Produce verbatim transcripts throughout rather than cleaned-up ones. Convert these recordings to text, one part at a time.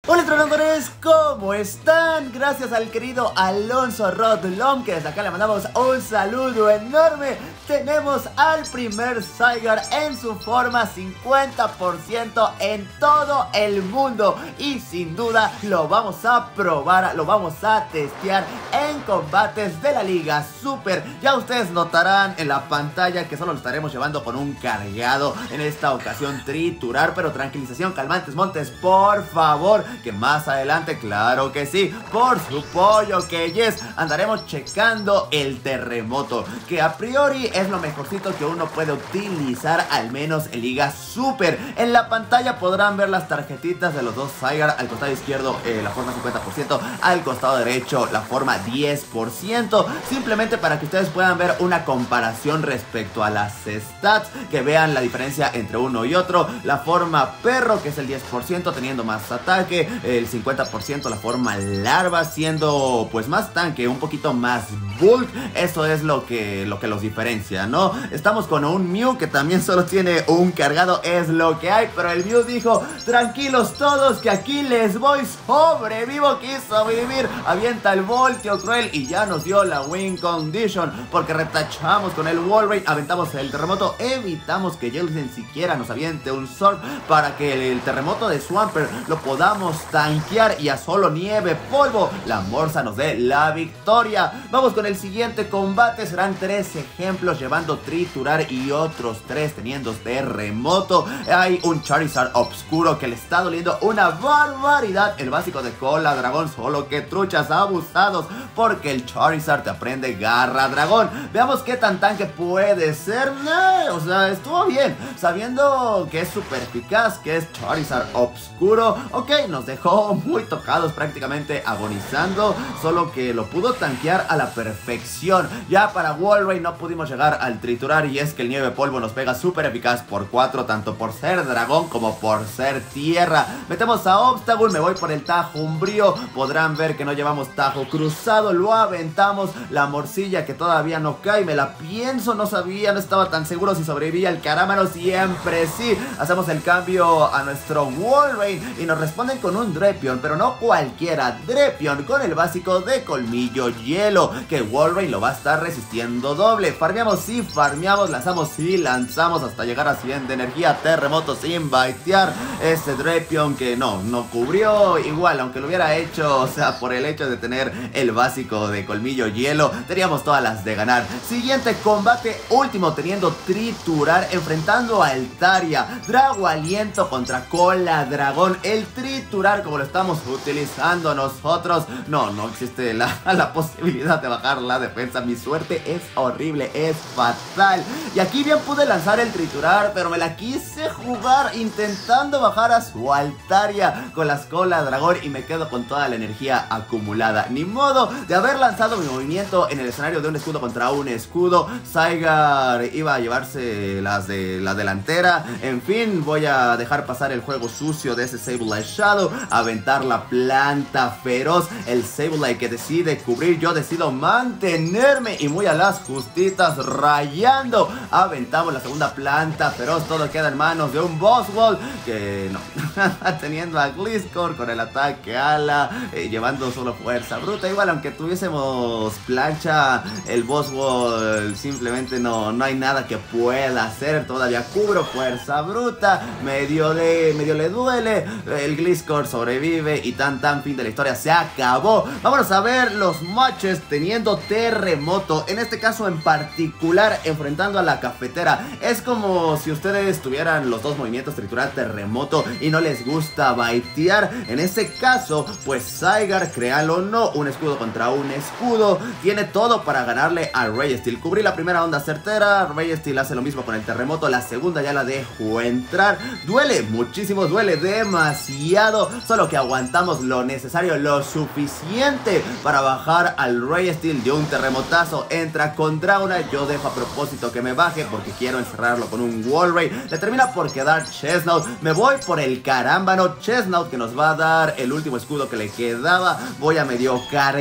Hola entrenadores, ¿cómo están? Gracias al querido Alonso Rodlom, que desde acá le mandamos un saludo enorme. Tenemos al primer Zygarde en su forma cincuenta por ciento en todo el mundo. Y sin duda lo vamos a probar, lo vamos a testear en combates de la Liga Super. Ya ustedes notarán en la pantalla que solo lo estaremos llevando con un cargado. En esta ocasión triturar, pero tranquilización, calmantes, montes, por favor. Que más adelante, claro que sí, por su pollo que yes, andaremos checando el terremoto, que a priori es lo mejorcito que uno puede utilizar, al menos en Liga Super. En la pantalla podrán ver las tarjetitas de los dos Zygarde. Al costado izquierdo eh, la forma cincuenta por ciento, al costado derecho la forma diez por ciento, simplemente para que ustedes puedan ver una comparación respecto a las stats, que vean la diferencia entre uno y otro. La forma perro, que es el diez por ciento, teniendo más ataque, el cincuenta por ciento la forma larva, siendo pues más tanque, un poquito más bulk. Eso es lo que, lo que los diferencia, ¿no? Estamos con un Mew que también solo tiene un cargado, es lo que hay, pero el Mew dijo: tranquilos todos, que aquí les voy, sobrevivo, quiso vivir, avienta el voltio cruel y ya nos dio la win condition, porque retachamos con el Walrein, aventamos el terremoto, evitamos que Jellicent siquiera nos aviente un Surf para que el, el terremoto de Swampert lo podamos tanquear, y a solo nieve, polvo, la Morsa nos dé la victoria. Vamos con el siguiente combate, serán tres ejemplos llevando triturar y otros tres teniendo terremoto. Hay un Charizard oscuro que le está doliendo una barbaridad el básico de cola dragón, solo que truchas abusados, porque el Charizard te aprende garra dragón. Veamos qué tan tanque puede ser. Eh, o sea, estuvo bien, sabiendo que es súper eficaz, que es Charizard oscuro. Ok, nos dejó muy tocados, prácticamente agonizando, solo que lo pudo tanquear a la perfección. Ya para Walrein no pudimos llegar al triturar, y es que el nieve polvo nos pega súper eficaz por cuatro, tanto por ser dragón como por ser tierra. Metemos a Obstagoon, me voy por el Tajo Umbrío, podrán ver que no llevamos Tajo cruzado, lo aventamos. La morcilla que todavía no cae, me la pienso, no sabía, no estaba tan seguro si sobrevivía el Carámano, siempre sí. Hacemos el cambio a nuestro Walrein y nos responden con un Drepion, pero no cualquiera, Drepion con el básico de colmillo hielo, que Walrein lo va a estar resistiendo doble. Farmeamos y farmeamos, lanzamos y lanzamos hasta llegar a cien de energía, terremoto sin baitear. Este Drepion que no, no cubrió igual, aunque lo hubiera hecho, o sea, por el hecho de tener el básico de colmillo hielo, teníamos todas las de ganar. Siguiente combate, último, teniendo triturar, enfrentando a Altaria, Drago Aliento contra Cola Dragón. El triturar, como lo estamos utilizando nosotros, no, no existe la, la posibilidad de bajar la defensa. Mi suerte es horrible, es fatal. Y aquí bien pude lanzar el triturar, pero me la quise jugar intentando bajar a su Altaria con las Cola Dragón, y me quedo con toda la energía acumulada. Ni modo de haber lanzado mi movimiento en el escenario de un escudo contra un escudo. Zygarde iba a llevarse las de la delantera. En fin, voy a dejar pasar el juego sucio de ese Sableye Shadow, aventar la planta feroz, el Sableye que decide cubrir, yo decido mantenerme y muy a las justitas rayando. Aventamos la segunda planta feroz, todo queda en manos de un Buzzwole que no, teniendo a Gliscor con el ataque ala, eh, llevando solo fuerza bruta. Igual aunque tuviésemos plancha, el Buzzwole simplemente no, no hay nada que pueda hacer. Todavía cubro fuerza bruta, medio, de, medio le duele, el Gliscor sobrevive y tan tan, fin de la historia, se acabó. Vámonos a ver los matches teniendo terremoto, en este caso en particular enfrentando a la cafetera. Es como si ustedes tuvieran los dos movimientos, triturar, terremoto, y no les gusta baitear. En ese caso, pues Zygarde, créanlo o no, un escudo contra un escudo, tiene todo para ganarle a Registeel. Cubrí la primera onda certera, Registeel hace lo mismo con el terremoto, la segunda ya la dejo entrar. Duele muchísimo, duele demasiado, solo que aguantamos lo necesario, lo suficiente para bajar al Registeel de un terremotazo. Entra con Dragonite, yo dejo a propósito que me baje porque quiero encerrarlo con un Walrein. Le termina por quedar Chesnaught, me voy por el Carámbano, Chesnaught que nos va a dar el último escudo que le quedaba. Voy a medio cargar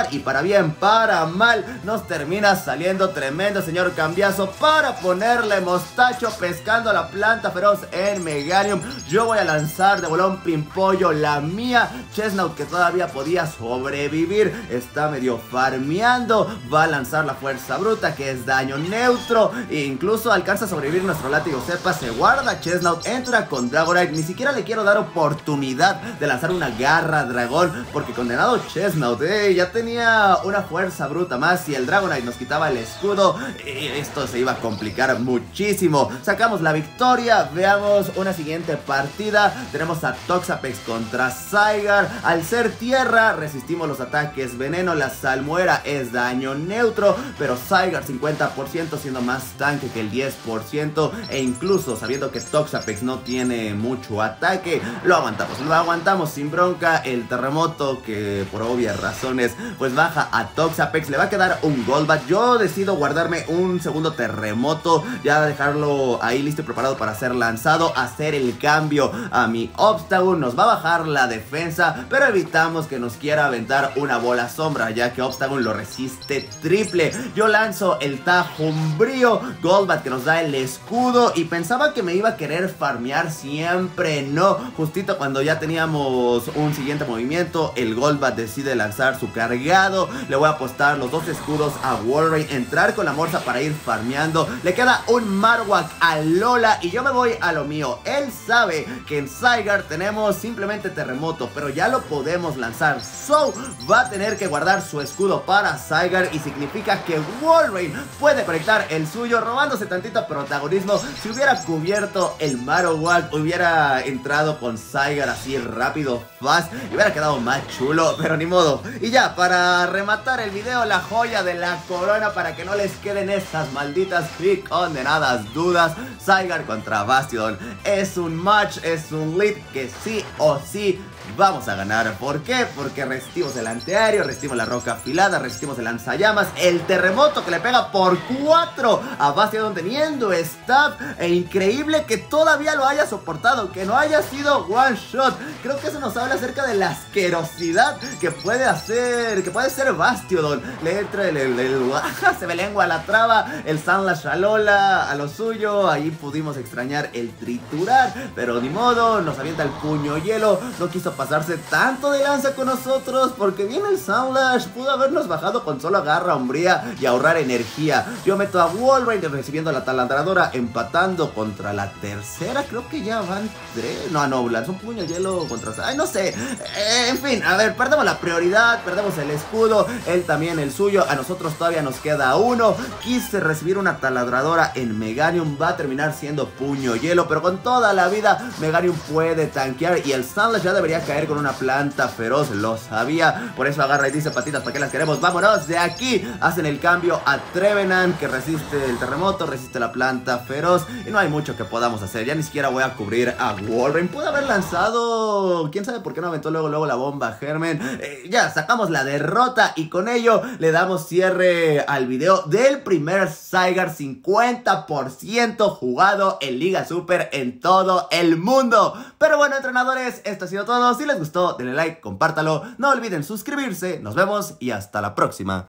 y para bien, para mal, nos termina saliendo tremendo señor cambiazo para ponerle mostacho pescando la planta feroz en Meganium. Yo voy a lanzar de bolón pimpollo la mía. Chestnut, que todavía podía sobrevivir, está medio farmeando, va a lanzar la fuerza bruta, que es daño neutro, e incluso alcanza a sobrevivir nuestro látigo cepa. Se guarda Chestnut, entra con Dragonite. Ni siquiera le quiero dar oportunidad de lanzar una garra dragón, porque condenado Chestnut, eh, ya tenía una fuerza bruta más. Si el Dragonite nos quitaba el escudo, eh, esto se iba a complicar muchísimo. Sacamos la victoria. Veamos una siguiente partida. Tenemos a Toxapex contra Zygarde. Al ser tierra, resistimos los ataques veneno. La salmuera es daño neutro, pero Zygarde cincuenta por ciento, siendo más tanque que el diez por ciento, e incluso sabiendo que Toxapex no tiene mucho ataque, lo aguantamos, lo aguantamos sin bronca. El terremoto, que por obvias razones pues baja a Toxapex, le va a quedar un Golbat. Yo decido guardarme un segundo terremoto, ya dejarlo ahí listo y preparado para ser lanzado, hacer el cambio a mi Obstagoon. Nos va a bajar la defensa, pero evitamos que nos quiera aventar una bola sombra, ya que Obstagoon lo resiste triple. Yo lanzo el Tajumbrío, Golbat, que nos da el escudo, y pensaba que me iba a querer farmear siempre. No, justito cuando ya teníamos un siguiente movimiento, el Golbat decide lanzar su cargado. Le voy a apostar los dos escudos a Walrein, entrar con la morsa para ir farmeando. Le queda un Marowak a Lola y yo me voy a lo mío. Él sabe que en Zygarde tenemos simplemente terremoto, pero ya lo podemos lanzar. So, va a tener que guardar su escudo para Zygarde, y significa que Walrein puede conectar el suyo, robándose tantito protagonismo. Si hubiera cubierto el Marowak, hubiera entrado con Zygarde así rápido, fast, y hubiera quedado más chulo, pero ni modo. Y ya, para rematar el video, la joya de la corona, para que no les queden esas malditas y condenadas dudas: Zygarde contra Bastiodon es un match, es un lead que sí o sí vamos a ganar. ¿Por qué? Porque resistimos el antiaéreo, resistimos la roca afilada, resistimos el lanzallamas, el terremoto que le pega por cuatro a Bastiodon teniendo staff, e increíble que todavía lo haya soportado, que no haya sido one shot. Creo que eso nos habla acerca de la asquerosidad que puede hacer, que puede ser Bastiodon. Le entra el, el, el se me lengua la traba, el Sandlash a Lola a lo suyo. Ahí pudimos extrañar el triturar, pero ni modo, nos avienta el puño hielo. No quiso pasarse tanto de lanza con nosotros, porque viene el Sandlash, pudo habernos bajado con solo garra umbría y ahorrar energía. Yo meto a Walrein recibiendo la taladradora, empatando contra la tercera. Creo que ya van tres. No, no, lanzó un puño hielo contra... Ay, no sé. Eh, en fin, a ver, perdemos la prioridad, perdemos el escudo, él también el suyo. A nosotros todavía nos queda uno. Quise recibir una taladradora en Meganium, va a terminar siendo puño hielo, pero con toda la vida Meganium puede tanquear, y el Sandlash ya debería caer con una planta feroz, lo sabía. Por eso agarra y dice: patitas, ¿para qué las queremos? Vámonos de aquí. Hacen el cambio a Trevenant, que resiste el terremoto, resiste la planta feroz, y no hay mucho que podamos hacer. Ya ni siquiera voy a cubrir a Walrein. Pude haber lanzado, quién sabe por qué no aventó luego luego la bomba Germen. eh, Ya sacamos la derrota, y con ello le damos cierre al video del primer Zygarde cincuenta por ciento jugado en Liga Super en todo el mundo. Pero bueno, entrenadores, esto ha sido todo. Si les gustó, denle like, compártalo, no olviden suscribirse. Nos vemos y hasta la próxima.